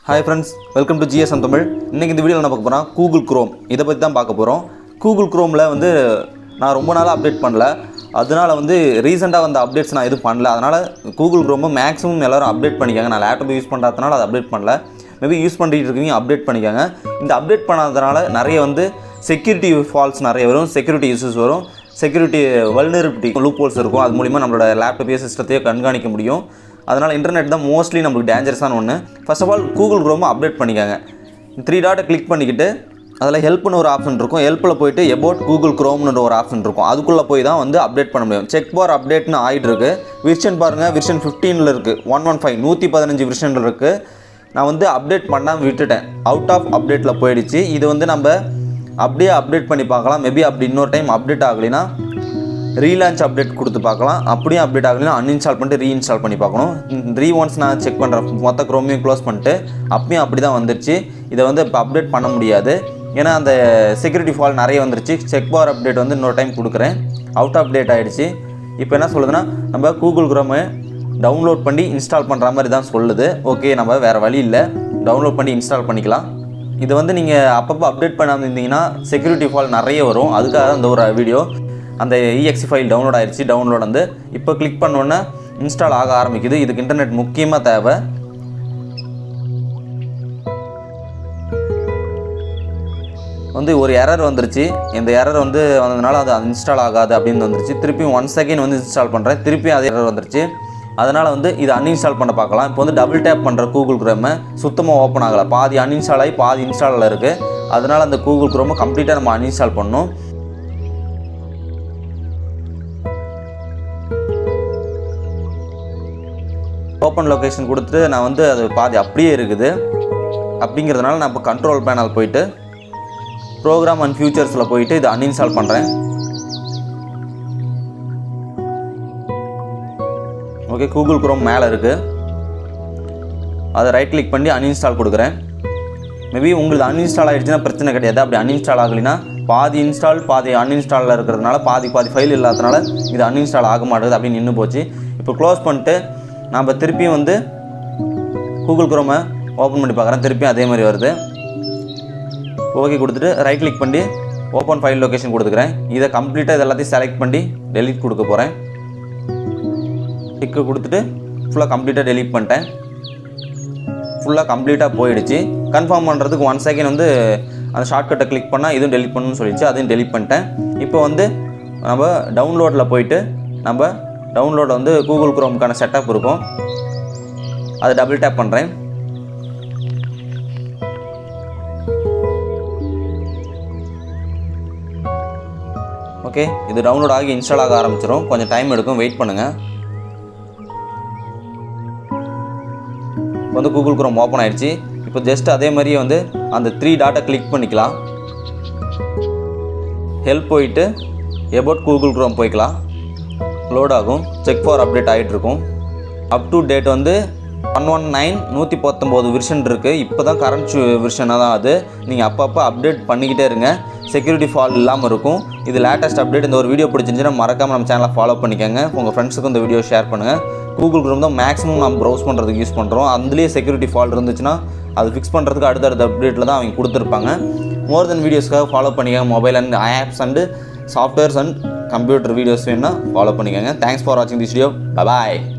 Hi friends, welcome to GS on Tamil. இன்னைக்கு இந்த வீடியோல என்ன பார்க்க போறோம் Google Chrome இத பத்தி தான் பார்க்க போறோம். Google Chromeல வந்து நான் ரொம்ப நாளா அப்டேட் பண்ணல. அதனால வந்து ரீசன்ட்டா வந்த அப்டேட்ஸ் நான் எதுவும் பண்ணல. அதனால Google Chrome மேக்ஸिमम எல்லாரும் அப்டேட் பண்ணிக்கங்க. நான் லேப்டாப் யூஸ் பண்றதனால அதை அப்டேட் பண்ணல. மேபி யூஸ் பண்ணிட்டு இருக்கீங்க அப்டேட் பண்ணிக்கங்க. இந்த அப்டேட் பண்ணாதனால நிறைய வந்து செக்யூரிட்டி ஃபால்ட்ஸ் நிறைய வரும், செக்யூரிட்டி இஷ்யூஸ் வரும், செக்யூரிட்டி வல்னரபிலிட்டி லூப்ஹோல்ஸ் இருக்கும். அது மூலமா நம்மளோட லேப்டாப் சிஸ்டத்தை கண்காணிக்க முடியும். அதனால இன்டர்நெட் தான் மோஸ்ட்லி நமக்கு டேஞ்சரஸான ஒன்று. First of all Google Chrome update பண்ணிக்கங்க. 3 டாட்டை கிளிக் பண்ணிக்கிட்டு அதில் ஹெல்ப்னு ஒரு ஆப்ஷன் இருக்கும். ஹெல்ப்பில் போயிட்டு about Google Chromeன்ற ஒரு ஆப்ஷன் இருக்கும். அதுக்குள்ளே போய் தான் வந்து அப்டேட் பண்ண முடியும். செக் பார் அப்டேட்னு ஆகிட்டு இருக்கு. வெர்ஷன் பாருங்கள், வெர்ஷன் 15ல் இருக்குது, 115 வெர்ஷனில் இருக்குது. நான் வந்து அப்டேட் பண்ணாமல் விட்டுட்டேன். அவுட் ஆஃப் அப்டேட்டில் போயிடுச்சு. இது வந்து நம்ம அப்படியே அப்டேட் பண்ணி பார்க்கலாம். மேபி அப்படி இன்னொரு டைம் அப்டேட் ஆகலைன்னா ரீலான்ச் அப்டேட் கொடுத்து பார்க்கலாம். அப்படியே அப்டேட் ஆகலைன்னா அன்இன்ஸ்டால் பண்ணிட்டு ரீஇன்ஸ்டால் பண்ணி பார்க்கணும். ஒன்ஸ் நான் செக் பண்ணுறேன், மொத்த க்ரோமையும் க்ளோஸ் பண்ணிட்டு அப்பயும் அப்படி தான் வந்துருச்சு. இதை வந்து இப்போ அப்டேட் பண்ண முடியாது, ஏன்னா அந்த செக்யூரிட்டி ஃபால் நிறைய வந்துருச்சு. செக் பார் அப்டேட் வந்து இன்னொரு டைம் கொடுக்குறேன். அவுட் ஆஃப் டேட் ஆகிடுச்சு. இப்போ என்ன சொல்லுதுன்னா நம்ம Google Chrome டவுன்லோட் பண்ணி இன்ஸ்டால் பண்ணுற மாதிரி தான் சொல்லுது. ஓகே, நம்ம வேறு வழி இல்லை, டவுன்லோட் பண்ணி இன்ஸ்டால் பண்ணிக்கலாம். இது வந்து நீங்கள் அப்பப்போ அப்டேட் பண்ணாமல் இருந்தீங்கன்னா செக்யூரிட்டி ஃபால் நிறைய வரும். அதுக்காக இந்த ஒரு வீடியோ. அந்த exe ஃபைல் டவுன்லோட் ஆயிடுச்சு. டவுன்லோட் வந்து இப்போ கிளிக் பண்ணோன்னே இன்ஸ்டால் ஆக ஆரம்பிக்குது. இதுக்கு இன்டர்நெட் முக்கியமாக தேவை. வந்து ஒரு எரர் வந்துருச்சு. இந்த எரர் வந்து வந்ததுனால அது இன்ஸ்டால் ஆகாது அப்படின்னு வந்துருச்சு. திருப்பியும் 1 செகண்ட் வந்து இன்ஸ்டால் பண்ணுறேன், திருப்பியும் அதே எரர் வந்துருச்சு. அதனால் வந்து இதை அன்இன்ஸ்டால் பண்ண பார்க்கலாம். இப்போ வந்து டபுள் டேப் பண்ணுற Google Chrome சுத்தமாக ஓப்பன் ஆகலை. பாதி அன்இன்ஸ்டால் ஆகி பாதி இன்ஸ்டாலில் இருக்குது. அதனால் அந்த Google Chrome கம்ப்ளீட்டாக நம்ம அன்இன்ஸ்டால் பண்ணணும். ஓப்பன் லொக்கேஷன் கொடுத்துட்டு நான் வந்து அது பாதி அப்படியே இருக்குது. அப்படிங்கிறதுனால நான் இப்போ கண்ட்ரோல் பேனல் போயிட்டு ப்ரோக்ராம் அண்ட் ஃபியூச்சர்ஸில் போயிட்டு இதை அன்இன்ஸ்டால் பண்ணுறேன். ஓகே, Google Chrome மேலே இருக்குது. அதை ரைட் கிளிக் பண்ணி அன்இன்ஸ்டால் கொடுக்குறேன். மேபி உங்களுக்கு அன்இன்ஸ்டால் ஆகிடுச்சுன்னா பிரச்சனை கிடையாது. அப்படி அன்இன்ஸ்டால் ஆகலைன்னா பாதி இன்ஸ்டால் பாதி அன்இன்ஸ்டாலில் இருக்கிறதுனால பாதி ஃபைல் இல்லாததுனால இது அன்இன்ஸ்டால் ஆக மாட்டேங்குது அப்படின்னு நின்று போச்சு. இப்போ க்ளோஸ் பண்ணிட்டு நம்ம திருப்பியும் வந்து Google Chrome ஓப்பன் பண்ணி பார்க்குறேன். திருப்பியும் அதே மாதிரி வருது. ஓகே கொடுத்துட்டு ரைட் கிளிக் பண்ணி ஓப்பன் ஃபைல் லொக்கேஷன் கொடுத்துக்கிறேன். இதை கம்ப்ளீட்டாக இது எல்லாத்தையும் செலக்ட் பண்ணி டெலீட் கொடுக்க போகிறேன். டிக்கு கொடுத்துட்டு ஃபுல்லாக கம்ப்ளீட்டாக டெலீட் பண்ணிட்டேன். ஃபுல்லாக கம்ப்ளீட்டாக போயிடுச்சு. கன்ஃபார்ம் பண்ணுறதுக்கு 1 செகண்ட் வந்து அந்த ஷார்ட்கட்டை கிளிக் பண்ணால் இதுவும் டெலீட் பண்ணணும்னு சொல்லிடுச்சு. அதையும் டெலீட் பண்ணிட்டேன். இப்போ வந்து நம்ம டவுன்லோடில் போயிட்டு நம்ம டவுன்லோட் வந்து Google Chromeக்கான செட்டப் இருக்கும். அதை டபுள் டேப் பண்ணுறேன். ஓகே, இது டவுன்லோட் ஆகி இன்ஸ்டால் ஆக ஆரம்பிச்சிடும். கொஞ்சம் டைம் எடுக்கும், வெயிட் பண்ணுங்கள். வந்து Google Chrome ஓப்பன் ஆயிடுச்சு. இப்போ ஜஸ்ட் அதே மாதிரியே வந்து அந்த 3 டாட்டை கிளிக் பண்ணிக்கலாம். ஹெல்ப் போயிட்டு about Google Chrome போய்க்கலாம். லோட் ஆகும். செக் ஃபார் அப்டேட் ஆகிட்டு இருக்கும். அப் டு டேட் வந்து 119 வெர்ஷன் இருக்குது. இப்போ தான் கரண்ட் வெர்ஷனாக தான் அது. நீங்கள் அப்பப்போ அப்டேட் பண்ணிக்கிட்டே இருங்க, செக்யூரிட்டி ஃபால் இல்லாமல் இருக்கும். இது லேட்டஸ்ட் அப்டேட். இந்த ஒரு வீடியோ பிடிச்சிருந்துச்சுன்னா மறக்காமல் நம்ம சேனலை ஃபாலோ பண்ணிக்கோங்க. உங்கள் ஃப்ரெண்ட்ஸுக்கும் இந்த வீடியோ ஷேர் பண்ணுங்கள். Google Chrome தான் மேக்ஸிமம் நம்ம ப்ரௌஸ் பண்ணுறதுக்கு யூஸ் பண்ணுறோம். அதுலேயே செக்யூரிட்டி ஃபால் இருந்துச்சுன்னா அது ஃபிக்ஸ் பண்ணுறதுக்கு அடுத்தடுத்த அப்டேட்டில் தான் அவங்க கொடுத்துருப்பாங்க. மோர் தென் வீடியோஸ்க்காக ஃபாலோ பண்ணிக்கோங்க. Mobile and apps and softwares and computer videos வேணும்னா ஃபாலோ பண்ணிக்கோங்க. தேங்க்ஸ் ஃபார் வாட்சிங் திஸ் வீடியோ. Bye bye.